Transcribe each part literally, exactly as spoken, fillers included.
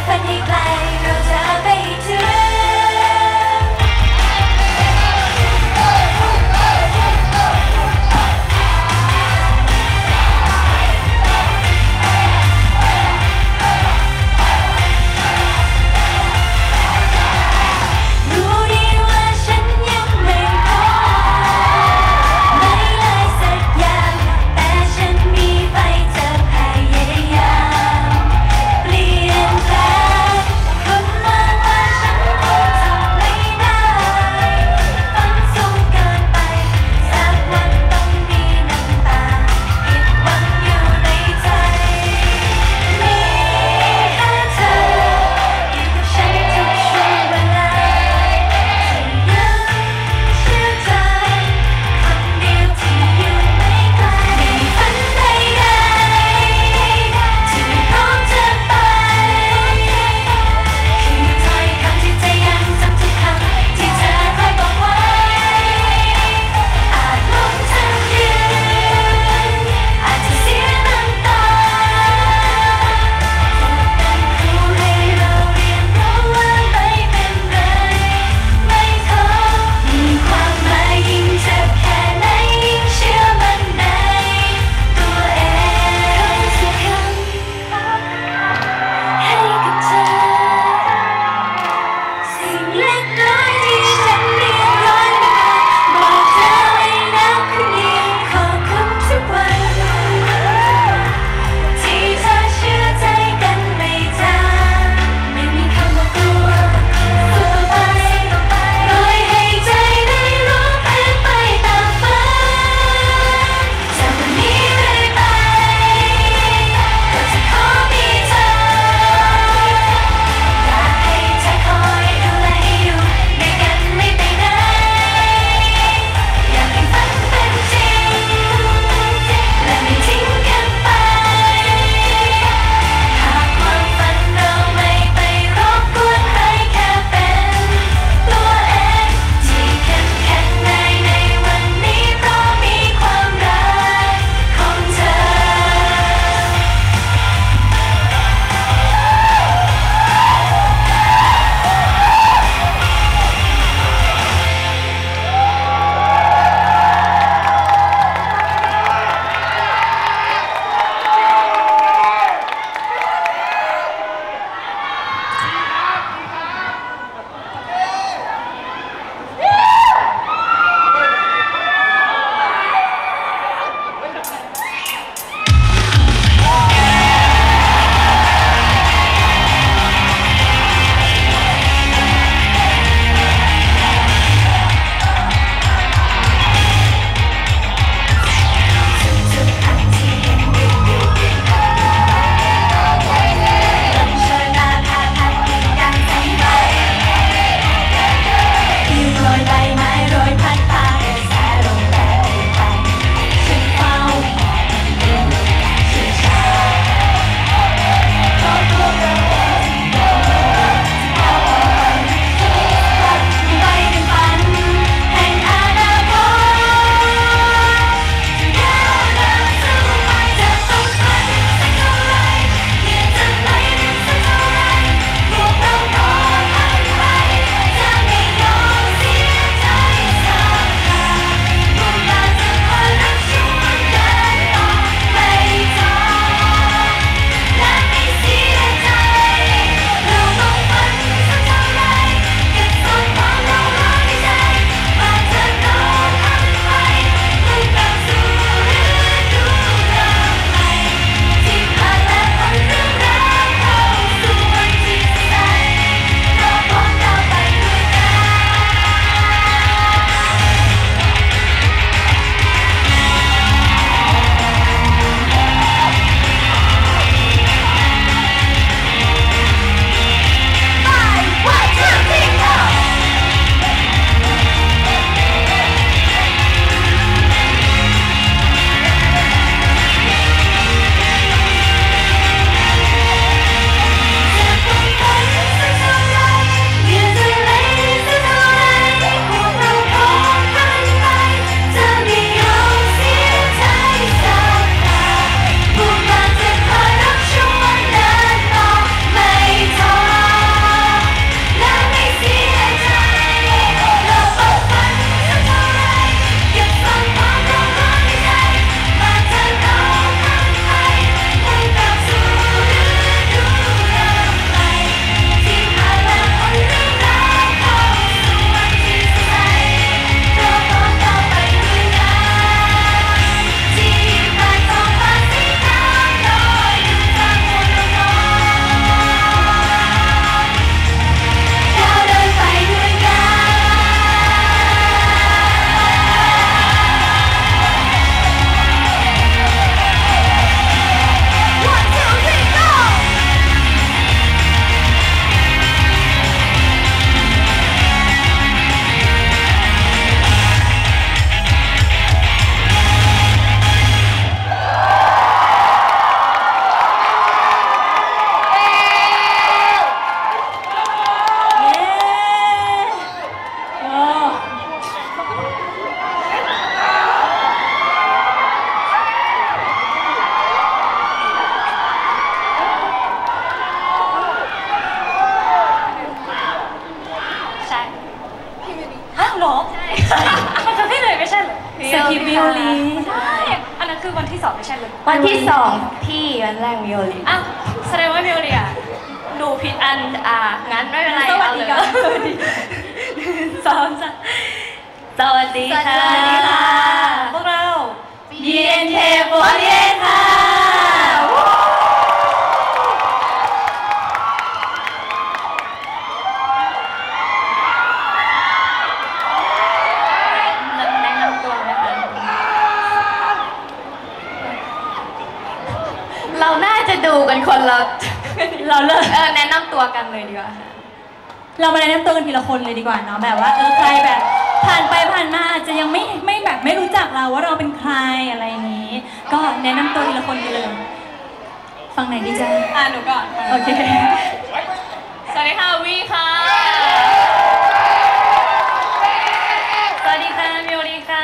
ฝันให้ไกลเราจะไปถึงใคือวันที่สองไม่ใช่เลยวันที่สองพี่วันแรกวิโอลินอ้าวแสดงว่าวิโอลินดูผิดอันอ่างั้นไม่เป็นไรเอาเลยสวัสดีสองสามสวัสดีค่ะพวกเรา บี เอ็น เค โฟร์ตี้เอท ค่ะแนะนำตัวไหมคะเราน่าจะดูกันคนละเราเลิกเออแนะนำตัวกันเลยดีกว่าค่ะเรามาแนะนำตัวกันทีละคนเลยดีกว่าเนาะแบบว่าเออใครแบบผ่านไปผ่านมาอาจจะยังไม่ไม่แบบไม่รู้จักเราว่าเราเป็นใครอะไรอย่างนี้ ก็แนะนำตัวทีละคนกันเลยฟังไหนดีจ๊ะอ่ะหนูก่อนโอเคสวัสดีค่ะวีค่ะสวัสดีค่ะมิวรีค่ะ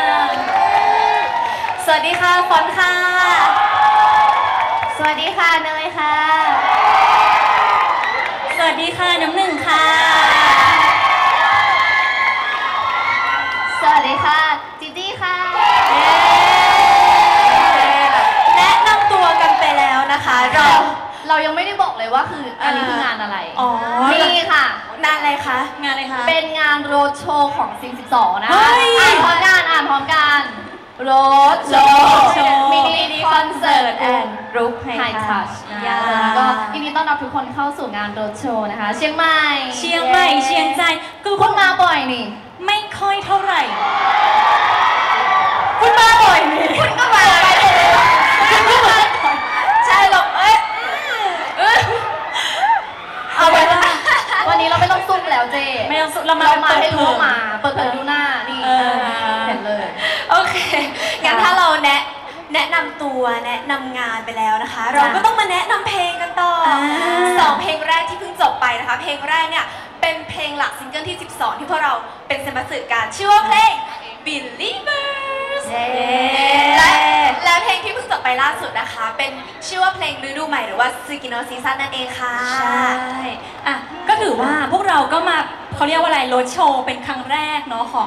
สวัสดีค่ะฟอนค่ะสวัสดีค่ะเนยค่ะสวัสดีค่ะน้ำหนึ่งค่ะสวัสดีค่ะจิจี้ค่ะแนะนำตัวกันไปแล้วนะคะเราเรายังไม่ได้บอกเลยว่าคืออันนี้คืองานอะไรอ๋อนี่ค่ะงานอะไรคะงานอะไรคะเป็นงานโรดโชว์ของซิงสิบสองนะอ่านพร้อมกันอ่านพร้อมกันโรดโชว์มินิคอนเสิร์ตแอนด์กรุ๊ปไฮทัชแล้วก็ยินดีต้อนรับทุกคนเข้าสู่งานโรดโชว์นะคะเชียงใหม่เชียงใหม่เชียงใจคือคุณมาบ่อยนี่ไม่ค่อยเท่าไหร่คุณมาบ่อยนี่คุณก็มาไปเลยคุณก็มาใช่หรอกเอ้ยเอาไว้วันนี้เราไม่ต้องซุ่มแล้วเจไม่ต้องซุ่มเรามามาให้รู้มาเปิดเผยดูหน้านี่เห็นเลยโอเคงั้นถ้าเราแนะแนะนำตัวแนะนำงานไปแล้วนะคะเราก็ต้องมาแนะนำเพลงกันต่อสองเพลงแรกที่เพิ่งจบไปนะคะเพลงแรกเนี่ยเป็นเพลงหลักซิงเกิลที่สิบสองที่พวกเราเป็นเซมบัสสึการชื่อว่าเพลง Believers และและเพลงที่เพิ่งจบไปล่าสุดนะคะเป็นชื่อว่าเพลงฤดูใหม่หรือว่าซึกิโนะซีซั่นนั่นเองค่ะใช่อ่ะก็ถือว่าพวกเราก็มาเขาเรียกว่าอะไรโรดโชว์เป็นครั้งแรกเนาะของ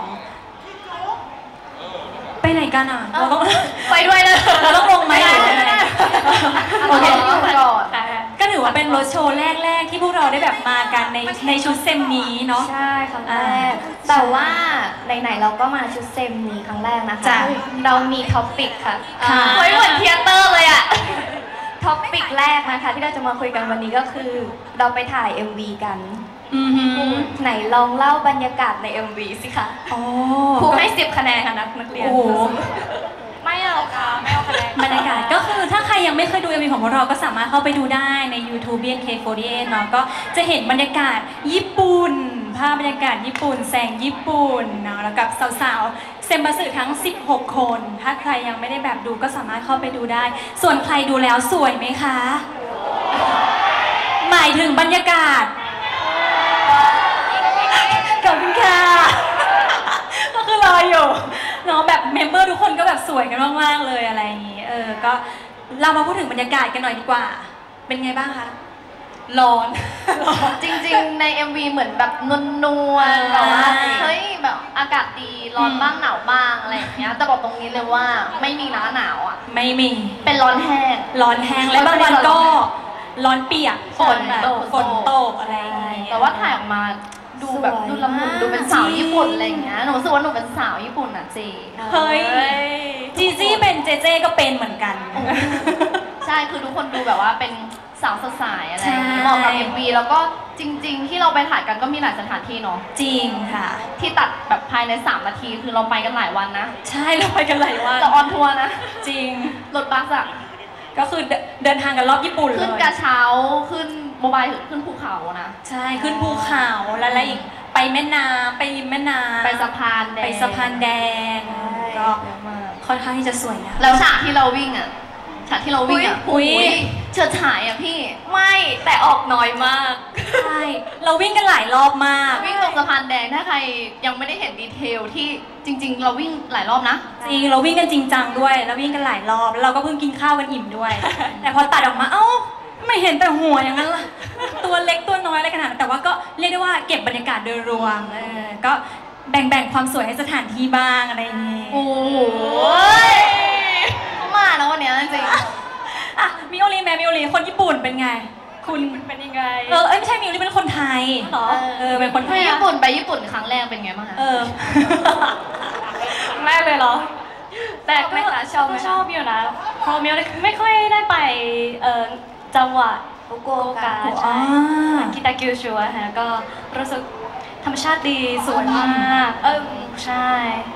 ไปไหนกันอ่ะเราต้องไปด้วยนะเราต้องลงไหมหรือไงโอเคก่อนก็ถือว่าเป็นโรดโชว์แรกๆที่พวกเราได้แบบมากันในในชุดเซมนี้เนาะใช่ครั้งแรกแต่ว่าไหนๆเราก็มาชุดเซมนี้ครั้งแรกนะคะเรามีท็อปปิกค่ะเฮ้ยเหมือนเทียเตอร์เลยอะท็อปปิกแรกนะคะที่เราจะมาคุยกันวันนี้ก็คือเราไปถ่าย เอ็ม วี กันไหนลองเล่าบรรยากาศใน เอ็ม วี สิคะครูให้สิบคะแนนค่ะนักนักเรียนไม่เอาค่ะไม่เอาคะแนนบรรยากาศก็คือถ้าใครยังไม่เคยดู เอ็ม วี ของพวกเราก็สามารถเข้าไปดูได้ใน ยูทูบ บี เอ็น เค โฟร์ตี้เอท เนาะก็จะเห็นบรรยากาศญี่ปุ่นภาพบรรยากาศญี่ปุ่นแสงญี่ปุ่นเนาะแล้วกับสาวๆเซมบัสสึทั้งสิบหกคนถ้าใครยังไม่ได้แบบดูก็สามารถเข้าไปดูได้ส่วนใครดูแล้วสวยไหมคะหมายถึงบรรยากาศขอบคุณค่ะก็คือรออยู่เนาะแบบเมมเบอร์ทุกคนก็แบบสวยกันมากๆเลยอะไรอย่างงี้เออก็เรามาพูดถึงบรรยากาศกันหน่อยดีกว่าเป็นไงบ้างคะร้อนจริงๆใน เอ็ม วี เหมือนแบบนวลๆแบบว่าเฮ้ยแบบอากาศดีร้อนบ้างหนาวบ้างอะไรอย่างเงี้ยแต่บอกตรงนี้เลยว่าไม่มีหน้าหนาวอ่ะไม่มีเป็นร้อนแห้งร้อนแห้งและบางวันก็ร้อนเปียกฝนแบบฝนตกอะไรอย่างเงี้ยแต่ว่าถ่ายออกมาดูแบบดูละมุนดูเป็นสาวญี่ปุ่นอะไรอย่างเงี้ยหนูรู้สึกว่าหนูเป็นสาวญี่ปุ่นอ่ะเจเฮ้ยจีจี้เป็นเจเจก็เป็นเหมือนกันใช่คือทุกคนดูแบบว่าเป็นสาวสดใสอะไรเหมาะกับ เอ็ม วี แล้วก็จริงๆที่เราไปถ่ายกันก็มีหลายสถานที่เนาะจริงค่ะที่ตัดแบบภายในสามนาทีคือเราไปกันหลายวันนะใช่เราไปกันหลายวันเราออนทัวร์นะจริงรถบัสอะก็คือเดินทางกันรอบญี่ปุ่นเลยขึ้นกระเช้าขึ้นโมบายขึ้นภูเขานะใช่ขึ้นภูเขาแล้วอะไรอีกไปแม่น้ำไปริมแม่น้ำไปสะพานแดงไปสะพานแดงก็ค่อนข้างที่จะสวยนะแล้วฉากที่เราวิ่งอ่ะฉากที่เราวิ่งอ่ะอุ้ยเฉิดฉายอ่ะพี่ไม่แต่ออกน้อยมากใช่เราวิ่งกันหลายรอบมากวิ่งตรงสะพานแดงถ้าใครยังไม่ได้เห็นดีเทลที่จริงๆเราวิ่งหลายรอบนะจริงเราวิ่งกันจริงจังด้วยแล้ววิ่งกันหลายรอบแล้วเราก็เพิ่งกินข้าวกันอิ่มด้วยแต่พอตัดออกมาเอ้าไม่เห็นแต่หัวอย่างนั้นล่ะตัวเล็กตัวน้อยอะไรขนาดนั้นแต่ว่าก็เรียกได้ว่าเก็บบรรยากาศโดยรวมเออก็แบ่งๆความสวยให้สถานที่บ้างอะไรอย่างงี้โอ้ยนะวันเนี้ยจริงอ่ะมิโอรีแม่มิโอรีคนญี่ปุ่นเป็นไง คุณเป็นยังไงเออเอ้ยไม่ใช่มิโอรีเป็นคนไทยเหรอเออเป็นคนไทไปยญี่ปุ่นไปญี่ปุ่นครั้งแรกเป็นไงบ้างคะเออแม่เลยเหรอแต่ก็ชอบไหมคะชอบไหมก็ชอบอยู่นะเพราะมิโอรีไม่ค่อยได้ไปเออจังหวัดฟุกุโอกะใช่คิตาคิวชัวฮะก็รู้สึกธรรมชาติดีสวยมากเออใช่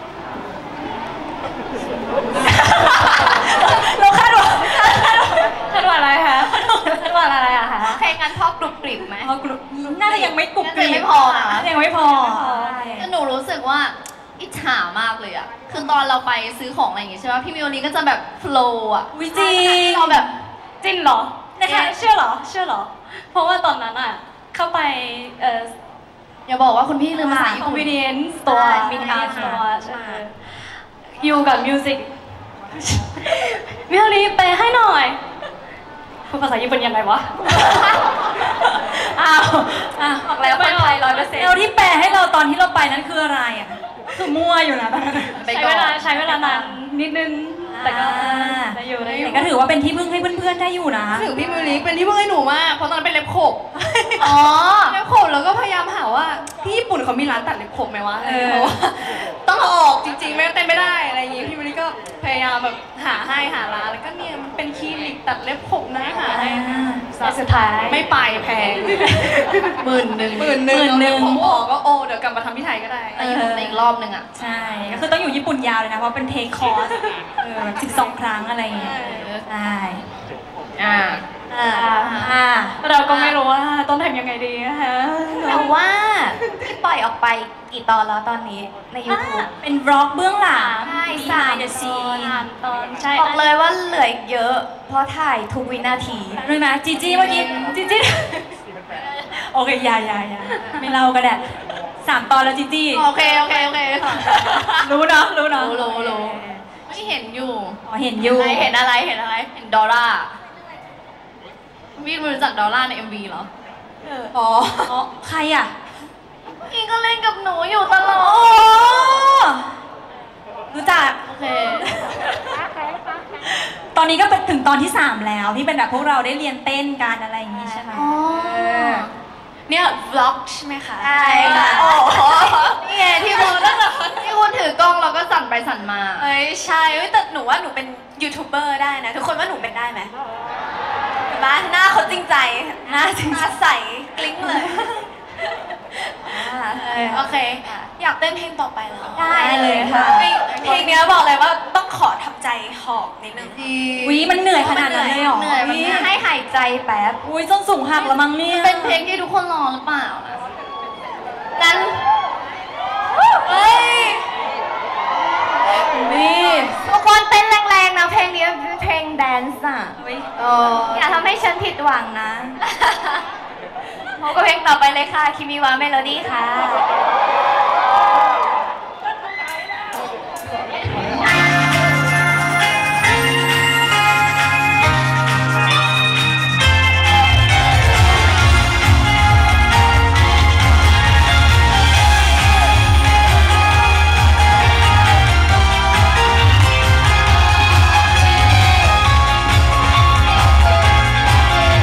เราคาดหวังคาดหวังอะไรคะคาดหวังอะไรอะคะเพลงกันพ่อกรุบกริบไหมเขากลุ่มน่าจะยังไม่กรุบกริบยังไม่พอนะยังไม่พอก็หนูรู้สึกว่าอิจฉามากเลยอะคือตอนเราไปซื้อของอะไรอย่างงี้ใช่ไหมพี่มิวนี้ก็จะแบบโฟล์อะวิจริงเราแบบจริงเหรอนะคะเชื่อเหรอเชื่อเหรอ เพราะว่าตอนนั้นอะเข้าไปเอ่ออย่าบอกว่าคุณพี่ลืมภาษาญี่ปุ่น convenience store ใช่ convenience store ใช่อยู่กับมิวสิกมิวรีไปให้หน่อยพูดภาษาญี่ปุ่นยังไงวะอ้าวอ้าวออกแล้วคนไทยร้อยเปอร์เซ็นต์แล้วที่แปลให้เราตอนที่เราไปนั้นคืออะไรอ่ะคือมั่วอยู่นะใช้เวลาใช้เวลานานนิดนึงแต่ก็ได้อยู่ได้อยู่ก็ถือว่าเป็นที่พึ่งให้เพื่อนๆได้อยู่นะถึงพี่มิวลิเป็นที่พึ่งให้หนูมากเพราะตอนนั้นเป็นเล็บขบอ๋อเล็บขบแล้วก็พยายามหาว่าที่ญี่ปุ่นเขามีร้านตัดเล็บขบไหมวะอะไรอย่างเงี้ยเออเพราะว่าต้องเอาออกจริงๆไม่งั้นเต้นไม่ได้อะไรอย่างงี้พี่มิวลิก็พยายามแบบหาให้หาร้านแล้วก็เนี่ยมันเป็นคลินิกตัดเล็บขบนะหาให้แต่สุดท้ายไม่ไปแพงหมื่นหนึ่งหมื่นหนึ่งหมื่นหนึ่งเอาเล็บขบออกก็โอ้เดี๋ยวกลับมาทำที่ไทยก็ได้ไปญี่ปุ่นอีกรอบหนึ่งอะใช่ ก็คือต้องอยู่ญี่ปุ่นยาวเลยนะ เพราะเป็นเทคคอร์สเออสิบสองครั้งอะไรอย่างเงี้ยใช่อ่าอ่าอ่าเราก็ไม่รู้ว่าต้องทำยังไงดีนะคะแต่ว่าที่ปล่อยออกไปกี่ตอนแล้วตอนนี้ใน YouTube เป็นบล็อกเบื้องหลังใช่สามเดอะซีนตอนใช่บอกเลยว่าเหลืออีกเยอะ เพราะถ่ายทุกวินาทีรู้ไหมจีจี้เมื่อกี้จีจี้โอเคอยาอยาอยาไม่เล่าก็ได้สามตอนแล้วจีจี้โอเคโอเคโอเคค่ะรู้เนาะรู้เนาะรู้รู้รู้ ไม่เห็นอยู่อ๋อเห็นอยู่ไม่เห็นอะไรเห็นอะไร เห็นดอลล่าพี่รู้จักดอลล่าใน เอ็ม วี เหรออ๋ออ๋อใครอ่ะพี่ก็เล่นกับหนูอยู่ตลอโอ้ดรู้จักโอเคตอนนี้ก็เป็นถึงตอนที่สามแล้วที่เป็นแบบพวกเราได้เรียนเต้นกันอะไรอย่างงี้ใช่ไหมอ๋อเนี่ยวล็อกใช่ไหมคะใช่ค่ะโอ้โหนี่ไงที่คุณที่คุณถือกล้องเราก็สั่นไปสั่นมาเอ้ยใช่เอ้ยแต่หนูว่าหนูเป็นยูทูบเบอร์ได้นะ ทุกคนว่าหนูเป็นได้ไหมเห็นปะหน้าเขาจริงใจหน้าจริงใสกลิ้งเลยอ่าโอเค อยากเต้นเพลงต่อไปแล้วได้เลยค่ะเพลงเพลงเนี้ยบอกเลยว่าต้องขอทำใจหอบนิดนึงวิมันเหนื่อยขนาดนั้นเลยเหรอเหนื่อยมันวิให้หายใจแป๊บอุ้ยส้นสูงหักละมั้งเนี่ยเป็นเพลงที่ทุกคนรอหรือเปล่านะนั้นเฮ้ยนี่ทุกคนเต้นแรงๆนะเพลงนี้เป็นเพลงแดนซ์อ่ะอย่าทำให้ฉันผิดหวังนะพบกับเพลงต่อไปเลยค่ะคิมิวะเมโลดี้ค่ะ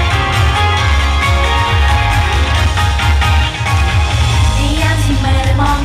ในยามที่ไม่ได้มอง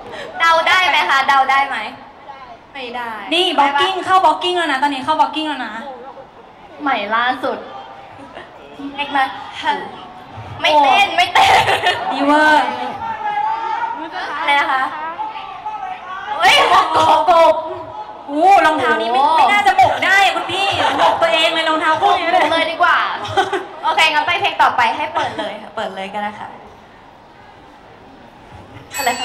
เดาได้ไหมคะเดาได้ไหมไม่ได้นี่บล็อกกิ้งเข้าบล็อกกิ้งแล้วนะตอนนี้เข้าบล็อกกิ้งแล้วนะใหม่ล่าสุดเอกมาไม่เต้นไม่เต้นดีเวอร์อะไรนะคะเฮ้ยหมกกบอู้รองเท้านี้ไม่ไม่น่าจะหมกได้อะคุณพี่หมกตัวเองเลยรองเท้าคู่นี้หมกเลยดีกว่า โอเคงั้นไปเพลงต่อไปให้เปิดเลยค่ะเปิดเลยก็ได้ค่ะอะไรคะ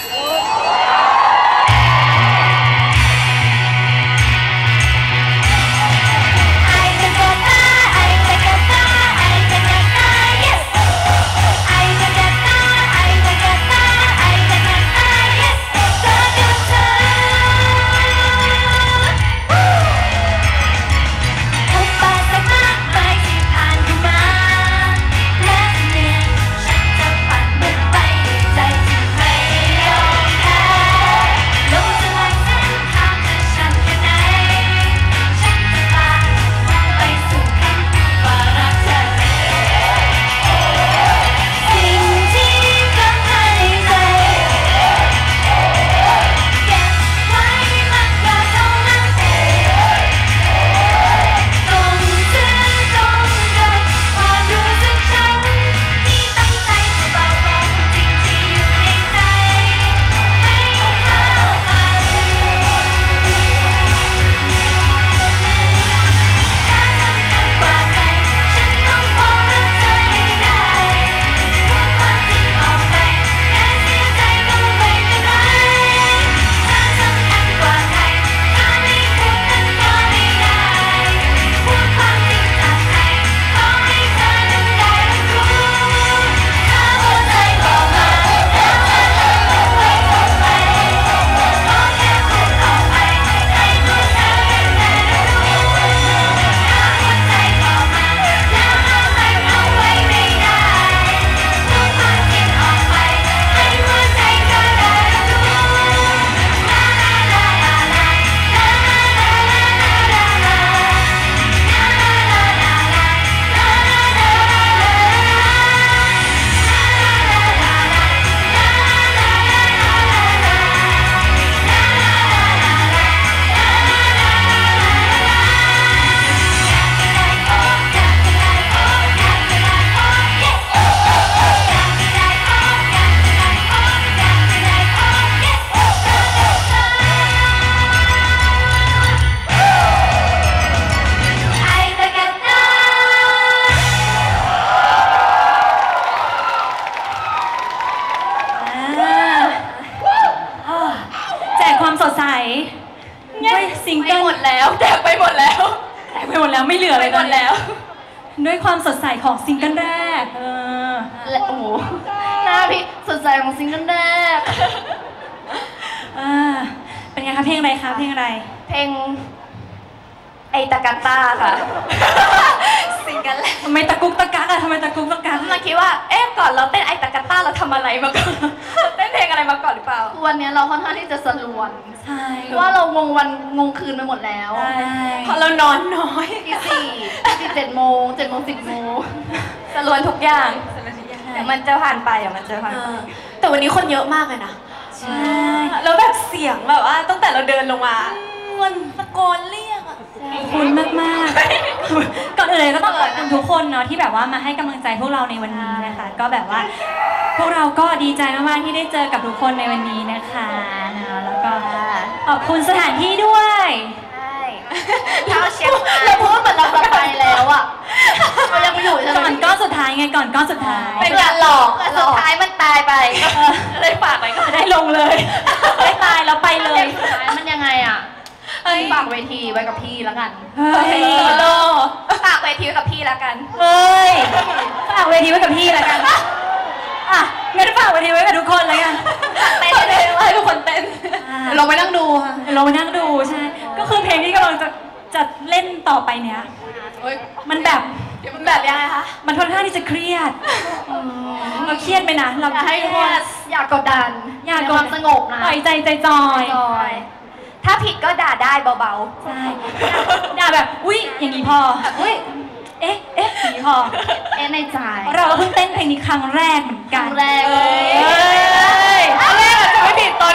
ซิงเกิลหมดแล้วแจกไปหมดแล้วแตกไปหมดแล้วไม่เหลือเลยไปหมดแล้วด้วยความสดใสของซิงเกิลแรกเออและโอ้โหหน้าพี่สดใสของซิงเกิลแรกอ่าเป็นไงคะเพลงอะไรคะเพลงอะไรเพลงไอตะกันตาค่ะ ซิงเกิลแรกทำไมตะกุกตะกักอะทำไมตะกุกตะกักมาคิดว่าเอ๊ะก่อนเราเต้นไอตะกันตาเราทำอะไรมาก่อน เต้นเพลงอะไรมาก่อนหรือเปล่าวันนี้เราค่อนข้างที่จะสลวนใช่เพราะว่าเรางงวันงงคืนไปหมดแล้วใช่เพราะเรานอนน้อยตีสี่ตีเจ็ดโมงเจ็ดโมงสิบโมงสลวนทุกอย่างเดี๋ยวมันจะผ่านไปเดี๋ยวมันจะผ่านเอไปอแต่วันนี้คนเยอะมากเลยนะใช่แล้วแบบเสียงแบบว่าตั้งแต่เราเดินลงมามันตะโกนเรียกอะขอบคุณมากมากๆก่อนอื่นเลยก็ต้องขอบคุณทุกคนเนาะที่แบบว่ามาให้กำลังใจพวกเราในวันนี้นะคะ ก็แบบว่าพวกเราก็ดีใจมากๆที่ได้เจอกับทุกคนในวันนี้นะคะนะแล้วก็ขอบคุณสถานที่ด้วยใช่เท้าเชียงรายเราพูดเหมือนเราจะไปแล้วอ่ะเรายังอยู่ใช่ไหมก่อนก้อนสุดท้ายไงก่อนก้อนสุดท้ายเป็นการหลอกสุดท้ายมันตายไปเลยฝากไปก็ได้ลงเลยได้ตายแล้วไปเลยสุดท้ายมันยังไงอ่ะฝากเวทีไว้กับพี่แล้วกันเฮ้ยโซโลฝากเวทีไว้กับพี่แล้วกันเฮ้ยฝากเวทีไว้กับพี่แล้วกันอ่ะงั้นฝากเวทีไว้กับทุกคนเลยกันเต้นเลยให้ทุกคนเต้นลงไปนั่งดูค่ะลงไปนั่งดูใช่ก็คือเพลงที่กำลังจะจะเล่นต่อไปเนี้ยมันแบบมันแบบยังไงคะมันค่อนข้างที่จะเครียดเราเครียดไหมนะเราอยากให้เคทุกรีคยนดอยากกดดันอยากในกควาดมสงบนะปล่อยใจใจจอยจอยถ้าผิดก็ด่าได้เบาใช่ด่าแบบอุ๊ยอย่างนี้พอๆอุ้ยเอ๊ะเอ๊ะอย่างนี้พอเอ็นในใจเพราะเราก็เพิ่งเต้นเพลงนี้ครั้งแรกเหมือนคกัรั้นงแรกเลยเอ้ยครั้งแรกอาจจะไม่ผิดตอน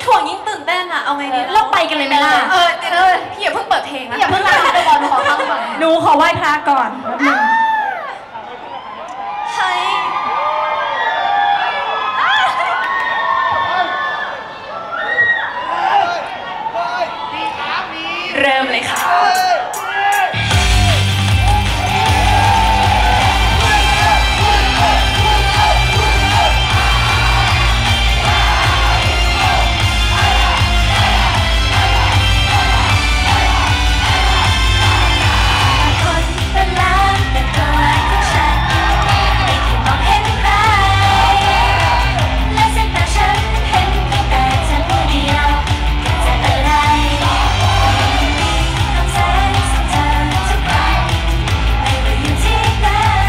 ถ่วงยิ่งตื่นเต้นอะเอาไงดีเราไปกันเลยไหมล่ะเออเดี๋ยวพี่อย่าเพิ่งเปิดเพลงนะอย่าเพิ่งลาไปก่อนหนูขอฟังก่อนหนูขอไหว้พระก่อนแป๊บนึงใช่เริ่มเลยค่ะคนเป็นล้านแต่ตัวของฉันไม่เคยมองเห็นใครและสายตาฉันเห็นเพียงแต่เธอผู้เดียวจะอะไรต้องแสงส่องเธอทุกวันไม่ว่าอยู่ที่ไหน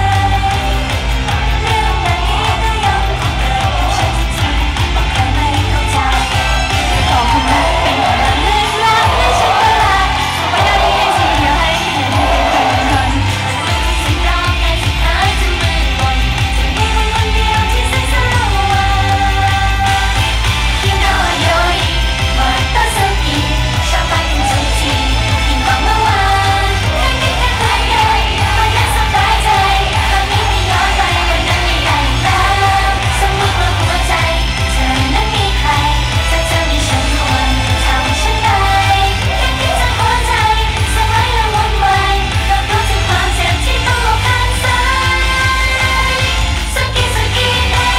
เรื่องแบบนี้ก็ยังคงเกิดกับฉันทุกทีบอกใครไม่เข้าใจต่อคำนั้นเป็นความลึกลับและฉันก็ลาไปได้ยังสิ่งเดียวให้เห็นเป็นคนสิ่งรอบในสุดท้ายจะมืดมนจะมีคนคนเดียวที่แสนสว่าง You know I know it หมดตัวสักทีชอบไปกันทุกทียิ่งกว่าเมื่อวานแค่คิดแค่เคยเดินมันน่าสบายใจตอนนี้ไม่ย้อนไปวันนั้นไม่ได้แล้วสมมติว่าหัวใจเธอนั้นมีใครถ้าเธอมีฉันควรทำฉันได้แค่คิดจะหัวใจสลายและวุ่นวายรับรู้ถึงความเจ็บที่ต้องอกข้างซ้ายสักกี่สักกี่เดือน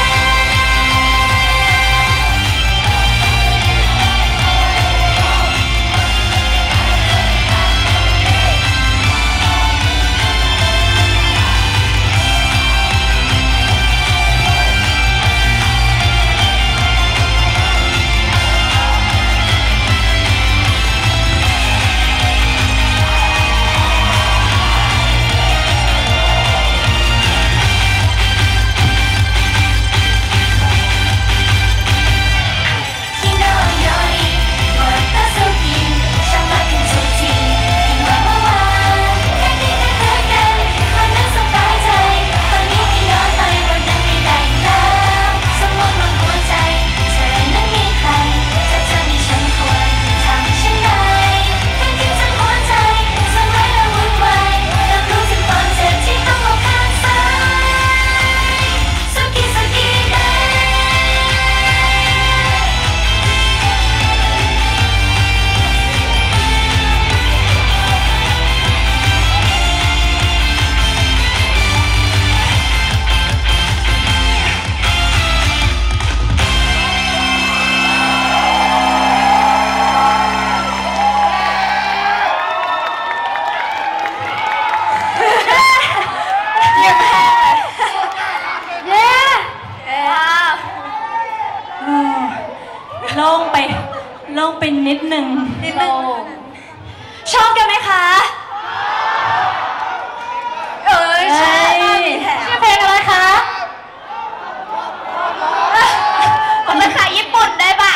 You know I know it หมดตัวสักทีชอบไปกันทุกทียิ่งกว่าเมื่อวานแค่คิดแค่เคยเดินมันน่าสบายใจตอนนี้ไม่ย้อนไปวันนั้นไม่ได้แล้วสมมติว่าหัวใจเธอนั้นมีใครถ้าเธอมีฉันควรทำฉันได้แค่คิดจะหัวใจสลายและวุ่นวายรับรู้ถึงความเจ็บที่ต้องอกข้างซ้ายสักกี่สักกี่เดือนเออโล่งไปโล่งไปนิดหนึ่งนิดนึงชอบกันไหมคะ เอ้ยชอบมีแถมชื่อเพลงอะไรคะผมเป็นขายญี่ปุ่นได้เปล่า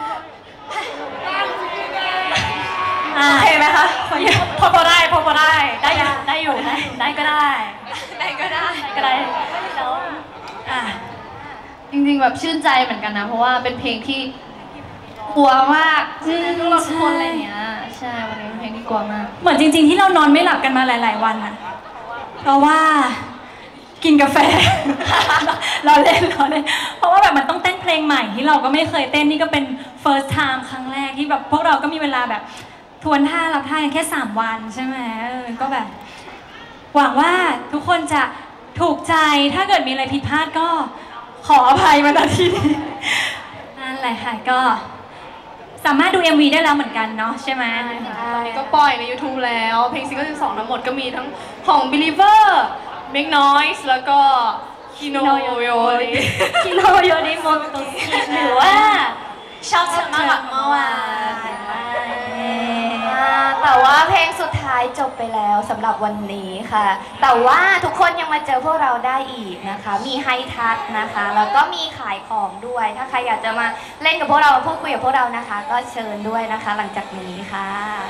อ่ะโอเคไหมคะพอพอได้พอพอได้ได้อยู่ได้อยู่ได้ได้ก็ได้ได้ก็ได้ได้ก็ได้แล้วอ่ะจริงๆแบบชื่นใจเหมือนกันนะ เพราะว่าเป็นเพลงที่กลัวมากอืมทุกคนทุกคนอะไรอย่างเงี้ยใช่วันนี้เป็นเพลงที่กลัวมากเหมือนจริง ๆ ที่เรานอนไม่หลับกันมาหลาย ๆ วันอะเพราะว่ากินกาแฟ เราเล่นเราเล่นเพราะว่าแบบมันต้องเต้นเพลงใหม่ที่เราก็ไม่เคยเต้นนี่ก็เป็น first time ครั้งแรกที่แบบพวกเราก็มีเวลาแบบทวนท่ารับท่ากันแค่สามวันใช่ไหมเออก็แบบ หวังว่าทุกคนจะถูกใจถ้าเกิดมีอะไรผิดพลาดก็ขออภัยมาณที่นี้นั่นแหละค่ะก็ สามารถดู เอ็ม วี ได้แล้วเหมือนกันเนาะใช่ไหมตอนนี้ก็ปล่อยใน YouTube แล้ว เพลงซิงเกิลสิบสองทั้งหมดก็มีทั้งของ Believer Make Noise แล้วก็ Kino Yori คิโนโยนิโมโตสกิหรือว่าชอบเธอมากกว่าเมื่อวานอ่าแต่ว่าเพลงสุดท้ายจบไปแล้วสำหรับวันนี้ค่ะ แต่ว่าทุกคนยังมาเจอพวกเราได้อีกนะคะ มีให้ทักนะคะ แล้วก็มีขายของด้วย ถ้าใครอยากจะมาเล่นกับพวกเรามาพูดคุยกับพวกเรานะคะ ก็เชิญด้วยนะคะ หลังจากนี้ค่ะ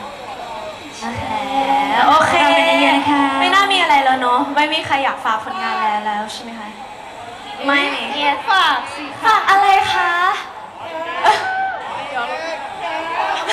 โอเคเราเป็นเยอะๆค่ะไม่น่ามีอะไรแล้วเนาะไม่มีใครอยากฝากผลงานแล้วแล้วใช่ไหมคะไม่นี่เอียฝากสิฝากอะไรคะเดี๋ยว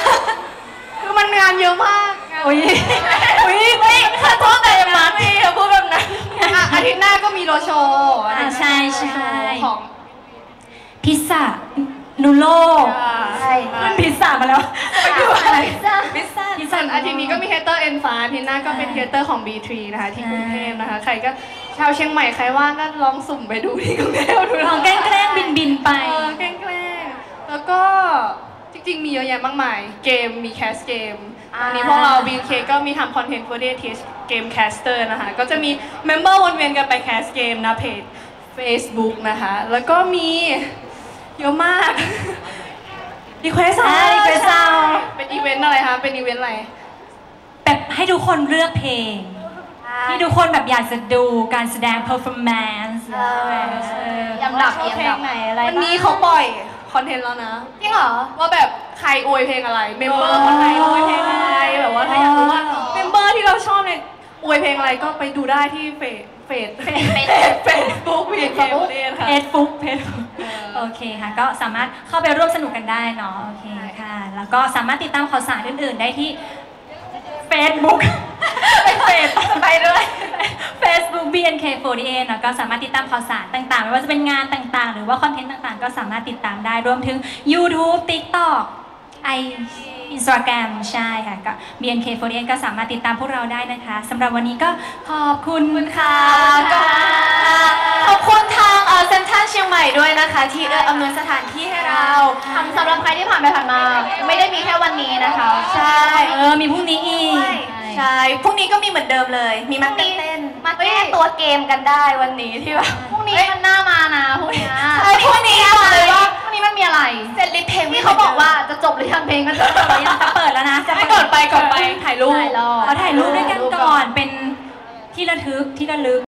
คือมันงานเยอะมากงานอุ้ยอุ้ยไม่ถ้าพูดแต่มาพี่อย่าพูดแบบนั้นอ่ะอาทิตย์หน้าก็มีโรโชว์อ่าใช่ใช่ของพิซซ่านูโลใช่มันพิซซ่ามาแล้วพิซซ่าพิซซ่าพิซส่ซ่าวนอาทิตย์นี้ก็มีเฮเตอร์เอ็นฟ้าอาทิตย์หน้าก็เป็นเฮเตอร์ของ บี ทรี นะคะที่กรุงเทพนะคะ ใครก็ชาวเชียงใหม่ใครว่างก็ลองสุ่มไปดูที่กรุงเทพดูลองแกล้งๆบินบินๆไปเออแกล้งๆแล้วก็จริงๆมีเยอะแยะมากมาย เกมมีแคสเกมตอนนี้พวกเรา บี เค ก็มีทำคอนเทนต์เพื่อที่จะเกมแคสเตอร์นะคะ ก็จะมีเมมเบอร์วนเวียนกันไปแคสเกมนะเพจ Facebook นะคะ แล้วก็มีเยอะมาก รีเควสอ่า Request Sound เป็นอีเวนต์อะไรคะ เป็นอีเวนต์อะไรแบบให้ทุกคนเลือกเพลง ที่ทุกคนแบบอยากจะดูการแสดง performance เออเออลำดับว่าชอบเพลลำดังบไหนอะไรวันนี้เขาปล่อยคอนเทนต์แล้วนะจริงเหรอว่าแบบใครอวยเพลงอะไร เมมเบอร์คนไหนอวยเพลงอะไร แบบว่าถ้าอยากรู้ว่าเมมเบอร์ที่เราชอบเนี่ยอวยเพลงอะไรก็ไปดูได้ที่เฟซเฟซเฟซเฟซบุ๊กวีเคเดนค่ะเพจฟุกเพจฟุกโอเคค่ะ ก็สามารถเข้าไปร่วมสนุกกันได้เนาะโอเคค่ะ แล้วก็สามารถติดตามข่าวสารอื่นๆได้ที่ Facebook เป็นเฟซไปด้วย Facebook บี เอ็น เค โฟร์ตี้เอท นะก็สามารถติดตามข่าวสารต่างๆไม่ว่าจะเป็นงานต่างๆ หรือว่าคอนเทนต์ต่างๆ ก็สามารถติดตามได้รวมถึง YouTube TikTok ไอ Instagram ใช่ค่ะก็ บี เอ็น เค โฟร์ตี้เอท ก็สามารถติดตามพวกเราได้นะคะสำหรับวันนี้ก็ขอบคุณค่ะก็ขอบคุณทางเอ่อเซ็นทรัลเชียงใหม่ด้วยนะคะ ที่เอื้ออำนวยสถานที่ให้เราทำสำหรับใครที่ผ่านไปผ่านมา ไม่ได้มีแค่วันนี้นะคะใช่เออมีพรุ่งนี้อีกใช่พรุ่งนี้ก็มีเหมือนเดิมเลย มีมาเต้นเต้นมาแก้ตัวเกมกันได้วันนี้ที่แบบพรุ่งนี้มันน่ามานะพรุ่งนี้ใช่พรุ่งนี้บอกเลยว่าพรุ่งนี้มันมีอะไรเซตลิสต์เพลงนี่เขาบอกว่าจะจบหรือยังเพลงมันจะจบหรือยังจะเปิดแล้วนะจะให้เปิก่อดนไปก่อนไปถ่ายรูปถ่ายรอบเราถ่ายรูปด้วยกันก่อนเป็นที่ระทึกที่ระลึก